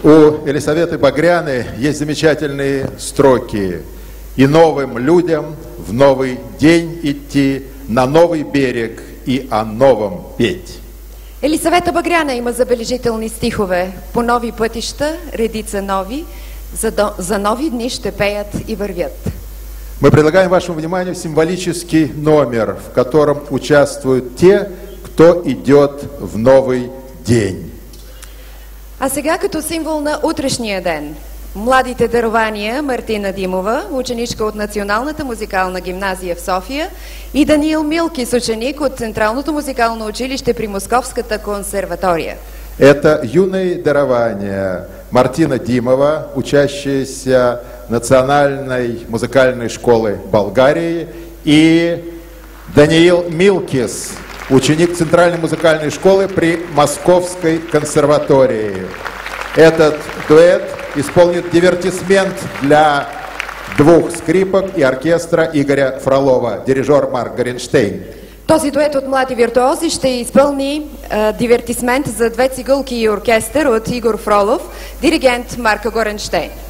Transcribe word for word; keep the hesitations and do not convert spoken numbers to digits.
У Елисаветы Багряны есть замечательные строки. «И новым людям в новый день идти, на новый берег и о новом петь». Елисавета Багряна има забележителни стихове. По нови пътища, редица нови, за, до, за нови дни ще пеят и вървят. Мы предлагаем вашему вниманию символический номер, в котором участвуют те, кто идет в новый день. А сега като символ на утрешния ден, младите дарования Мартина Димова, ученичка от Националната музикална гимназия в София, и Даниил Милкис, ученик от Централното музикално училище при Московската консерватория. Это юные дарования Мартина Димова, учащаяся Национальной музыкальной школы Болгарии, и Даниил Милкис, ученик Центральной музыкальной школы при Московской консерватории. Этот дуэт исполнит дивертисмент для двух скрипок и оркестра Игоря Фролова, дирижер Марк Горенштейн. Този дует от млади виртуози ще изпълни а, дивертисмент за две цигулки и оркестър от Игор Фролов, диригент Марко Горенштейн.